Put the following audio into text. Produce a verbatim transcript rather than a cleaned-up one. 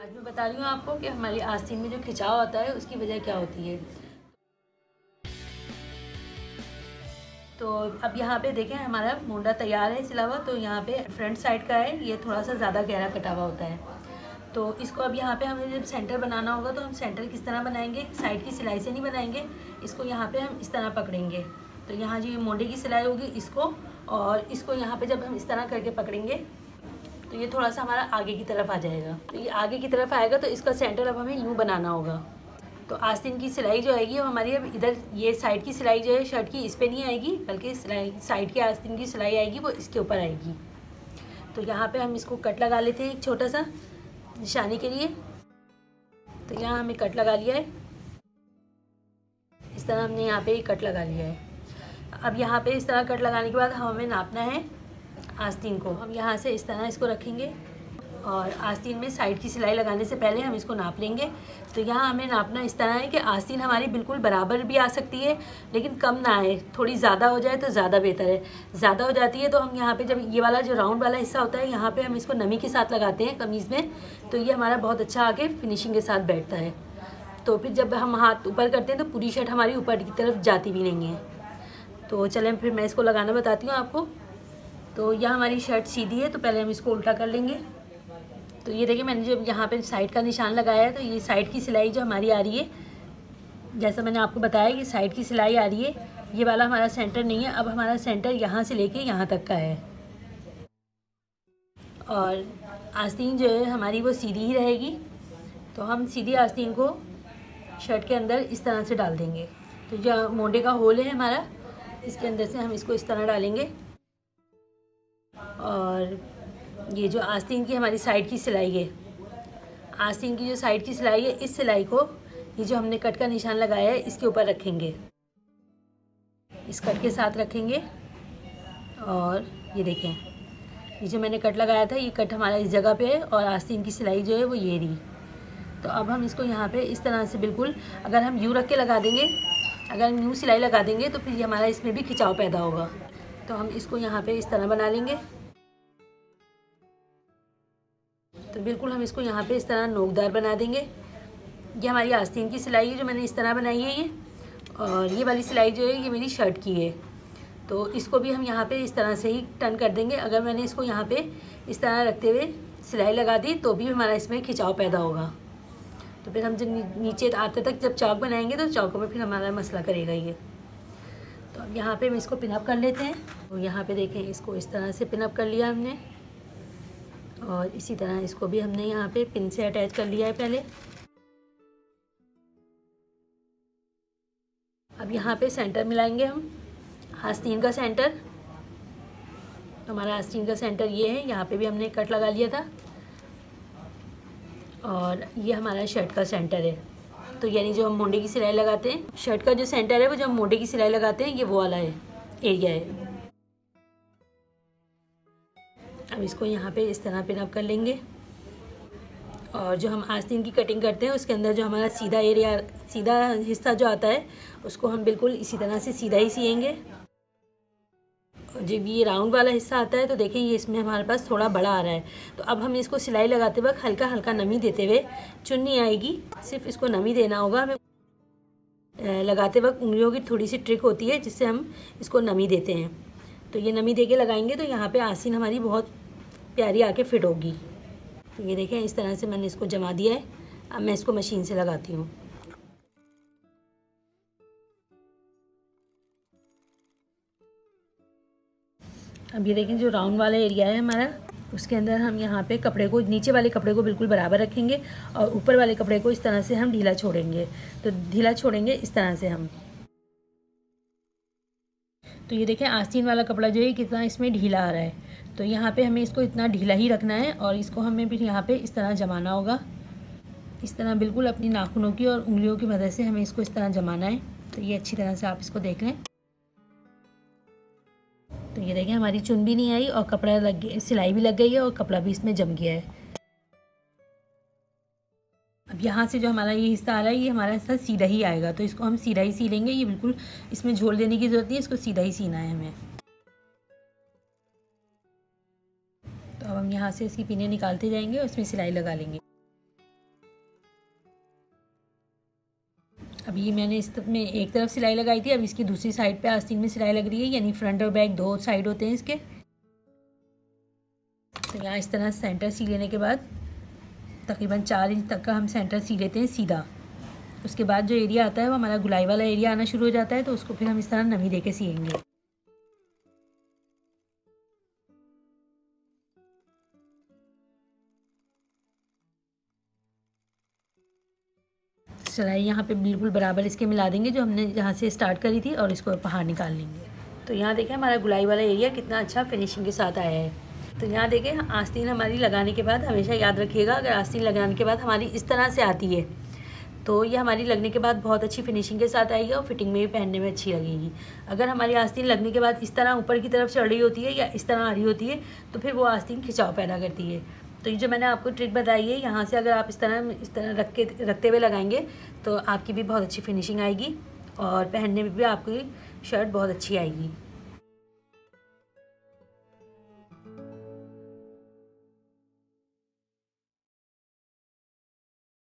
आज मैं बता रही हूँ आपको कि हमारी आस्तीन में जो खिंचाव आता है उसकी वजह क्या होती है। तो अब यहाँ पे देखें हमारा मोंडा तैयार है सिला हुआ। तो यहाँ पे फ्रंट साइड का है, ये थोड़ा सा ज़्यादा गहरा कटा हुआ होता है। तो इसको अब यहाँ पे हमें जब सेंटर बनाना होगा तो हम सेंटर किस तरह बनाएंगे, साइड की सिलाई से नहीं बनाएंगे। इसको यहाँ पे हम इस तरह पकड़ेंगे। तो यहाँ जो मोंडे की सिलाई होगी इसको, और इसको यहाँ पे जब हम इस तरह करके पकड़ेंगे तो ये थोड़ा सा हमारा आगे की तरफ आ जाएगा। तो ये आगे की तरफ आएगा तो इसका सेंटर अब हमें यूँ बनाना होगा। तो आस्तीन की सिलाई जो आएगी वो हमारी अब इधर ये साइड की सिलाई जो है शर्ट की इस पर नहीं आएगी, बल्कि सिलाई साइड की आस्तीन की सिलाई आएगी वो इसके ऊपर आएगी। तो यहाँ पे हम इसको कट लगा लेते हैं एक छोटा सा निशानी के लिए। तो यहाँ हमें कट लगा लिया है, इस तरह हमने यहाँ पे कट लगा लिया है। अब यहाँ पे इस तरह कट लगाने के बाद हमें नापना है आस्तीन को। हम यहाँ से इस तरह इसको रखेंगे और आस्तीन में साइड की सिलाई लगाने से पहले हम इसको नाप लेंगे। तो यहाँ हमें नापना इस तरह है कि आस्तीन हमारी बिल्कुल बराबर भी आ सकती है लेकिन कम ना आए, थोड़ी ज़्यादा हो जाए तो ज़्यादा बेहतर है। ज़्यादा हो जाती है तो हम यहाँ पे जब ये वाला जो राउंड वाला हिस्सा होता है यहाँ पे हम इसको नमी के साथ लगाते हैं कमीज़ में, तो ये हमारा बहुत अच्छा आके फिनिशिंग के साथ बैठता है। तो फिर जब हम हाथ ऊपर करते हैं तो पूरी शर्ट हमारी ऊपर की तरफ जाती भी नहीं है। तो चलें फिर मैं इसको लगाना बताती हूँ आपको। तो यहाँ हमारी शर्ट सीधी है तो पहले हम इसको उल्टा कर लेंगे। तो ये देखिए मैंने जब यहाँ पे साइड का निशान लगाया है तो ये साइड की सिलाई जो हमारी आ रही है, जैसा मैंने आपको बताया कि साइड की सिलाई आ रही है, ये वाला हमारा सेंटर नहीं है। अब हमारा सेंटर यहाँ से लेके यहाँ तक का है और आस्तीन जो है हमारी वो सीधी ही रहेगी। तो हम सीधी आस्तीन को शर्ट के अंदर इस तरह से डाल देंगे। तो जो मोंडे का होल है हमारा, इसके अंदर से हम इसको इस तरह डालेंगे और ये जो आस्तीन की हमारी साइड की सिलाई है, आस्तीन की जो साइड की सिलाई है, इस सिलाई को ये जो हमने कट का निशान लगाया है इसके ऊपर रखेंगे, इस कट के साथ रखेंगे। और ये देखें ये जो मैंने कट लगाया था ये कट हमारा इस जगह पे है और आस्तीन की सिलाई जो है वो ये रही। तो अब हम इसको यहाँ पे इस तरह से बिल्कुल, अगर हम यूँ रख के लगा देंगे, अगर हम यूँ सिलाई लगा देंगे तो फिर हमारा इसमें भी खिंचाव पैदा होगा। तो हम इसको यहाँ पे इस तरह बना लेंगे। तो बिल्कुल हम इसको यहाँ पे इस तरह नोकदार बना देंगे। ये हमारी आस्तीन की सिलाई है जो मैंने इस तरह बनाई है ये, और ये वाली सिलाई जो है ये मेरी शर्ट की है। तो इसको भी हम यहाँ पे इस तरह से ही टर्न कर देंगे। अगर मैंने इसको यहाँ पे इस तरह रखते हुए सिलाई लगा दी तो भी हमारा इसमें खिंचाव पैदा होगा। तो फिर हम जब नीचे आते तक जब चौक बनाएंगे तो चौकों में फिर हमारा मसला करेगा ये। तो अब यहाँ पे हम इसको पिनअप कर लेते हैं। तो यहाँ पे देखें इसको इस तरह से पिनअप कर लिया हमने, और इसी तरह इसको भी हमने यहाँ पे पिन से अटैच कर लिया है पहले। अब यहाँ पे सेंटर मिलाएंगे हम आस्तीन का सेंटर। तो हमारा आस्तीन का सेंटर ये है, यहाँ पे भी हमने कट लगा लिया था और ये हमारा शर्ट का सेंटर है। तो यानी जो हम मोंडे की सिलाई लगाते हैं, शर्ट का जो सेंटर है वो जो हम मोंडे की सिलाई लगाते हैं ये वो वाला है एरिया है। अब इसको यहाँ पे इस तरह पिन अप कर लेंगे और जो हम आस्तीन की कटिंग करते हैं उसके अंदर जो हमारा सीधा एरिया, सीधा हिस्सा जो आता है उसको हम बिल्कुल इसी तरह से सीधा ही सिएंगे। और जब ये राउंड वाला हिस्सा आता है तो देखें ये इसमें हमारे पास थोड़ा बड़ा आ रहा है। तो अब हम इसको सिलाई लगाते वक्त हल्का हल्का नमी देते हुए, चुन्नी आएगी, सिर्फ इसको नमी देना होगा हमें। लगाते वक्त उंगलियों की थोड़ी सी ट्रिक होती है जिससे हम इसको नमी देते हैं। तो ये नमी दे के लगाएंगे तो यहाँ पे आस्तीन हमारी बहुत प्यारी आके फिट होगी। तो ये देखें इस तरह से मैंने इसको जमा दिया है। अब मैं इसको मशीन से लगाती हूँ। अब ये देखें जो राउंड वाला एरिया है हमारा, उसके अंदर हम यहाँ पे कपड़े को, नीचे वाले कपड़े को बिल्कुल बराबर रखेंगे और ऊपर वाले कपड़े को इस तरह से हम ढीला छोड़ेंगे। तो ढीला छोड़ेंगे इस तरह से हम। तो ये देखें आस्तीन वाला कपड़ा जो है कितना इसमें ढीला आ रहा है। तो यहाँ पे हमें इसको इतना ढीला ही रखना है और इसको हमें फिर यहाँ पे इस तरह जमाना होगा। इस तरह बिल्कुल अपनी नाखूनों की और उंगलियों की मदद से हमें इसको इस तरह जमाना है। तो ये अच्छी तरह से आप इसको देख लें। तो ये देखें हमारी चुन भी नहीं आई और कपड़ा लग गया, सिलाई भी लग गई है और कपड़ा भी इसमें जम गया है। अब यहाँ से जो हमारा ये हिस्सा आ रहा है ये हमारा हिस्सा सीधा ही आएगा। तो इसको हम सीधा ही सी लेंगे। ये बिल्कुल इसमें झोल देने की ज़रूरत नहीं है, इसको सीधा ही सीना है हमें। तो अब हम यहाँ से इसकी पिनें निकालते जाएंगे और इसमें सिलाई लगा लेंगे। अभी मैंने इस में एक तरफ सिलाई लगाई थी, अब इसकी दूसरी साइड पे आस्तीन में सिलाई लग रही है, यानी फ्रंट और बैक दो साइड होते हैं इसके। तो यहाँ इस तरह सेंटर सी लेने के बाद तकरीबन चार इंच तक का हम सेंटर सी लेते हैं सीधा। उसके बाद जो एरिया आता है वो हमारा गुलाई वाला एरिया आना शुरू हो जाता है, तो उसको फिर हम इस तरह नमी दे के सिएंगे। सिलाई यहाँ पे बिल्कुल बराबर इसके मिला देंगे जो हमने जहाँ से स्टार्ट करी थी, और इसको बाहर निकाल लेंगे। तो यहाँ देखें हमारा गुलाई वाला एरिया कितना अच्छा फिनिशिंग के साथ आया है। तो यहाँ देखें आस्तीन हमारी लगाने के बाद हमेशा याद रखिएगा, अगर आस्तीन लगाने के बाद हमारी इस तरह से आती है तो ये हमारी लगने के बाद बहुत अच्छी फिनिशिंग के साथ आएगी और फिटिंग में भी पहनने में अच्छी लगेगी। अगर हमारी आस्तीन लगने के बाद इस तरह ऊपर की तरफ चढ़ रही होती है या इस तरह आ रही होती है तो फिर वो आस्तीन खिंचाव पैदा करती है। तो ये जो मैंने आपको ट्रिक बताई है, यहाँ से अगर आप इस तरह इस तरह रख के रखते हुए लगाएंगे तो आपकी भी बहुत अच्छी फिनिशिंग आएगी और पहनने में भी आपकी शर्ट बहुत अच्छी आएगी।